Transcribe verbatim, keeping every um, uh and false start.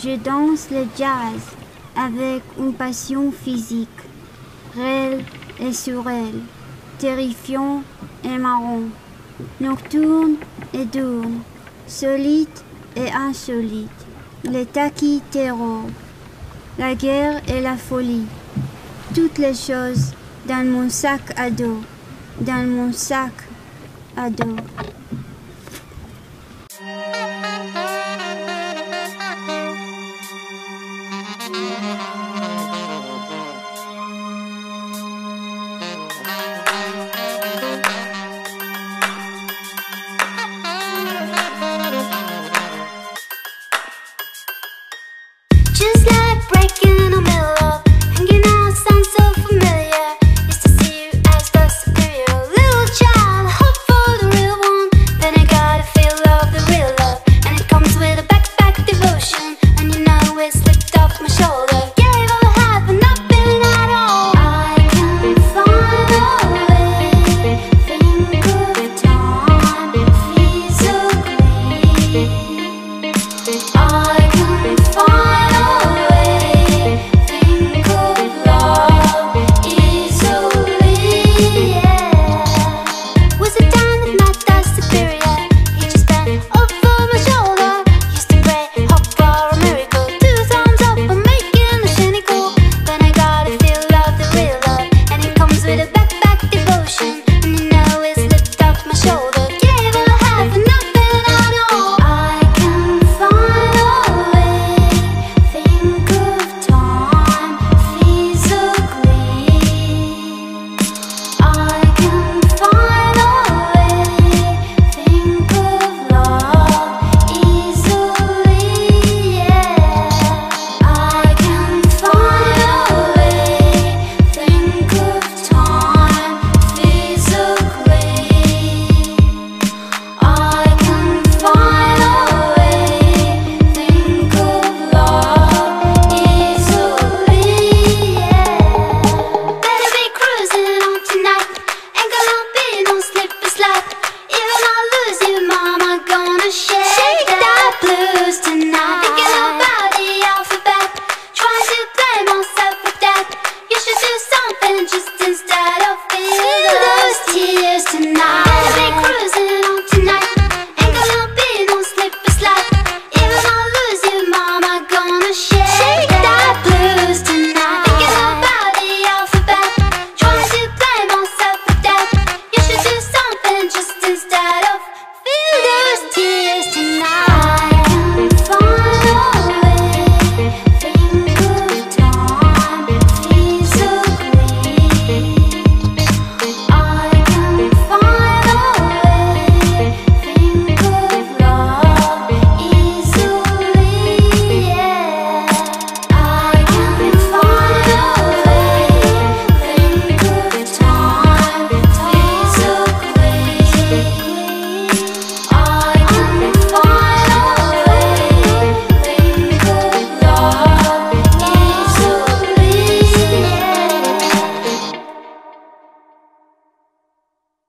Je danse le jazz avec une passion physique, réelle et surréelle, terrifiant et marrant, nocturne et diurne, solide et insolite, les taquis terror, la guerre et la folie, toutes les choses dans mon sac à dos, dans mon sac à dos. Just like breaking in the middle of hanging out sounds so familiar. Used to see you as the superior little child, hope for the real one. Then I got a feel of the real love, and it comes with a backpack of devotion. And you know it slipped off my shoulder. Gave all I had, but nothing at all. I can finally think of time, it feels so great.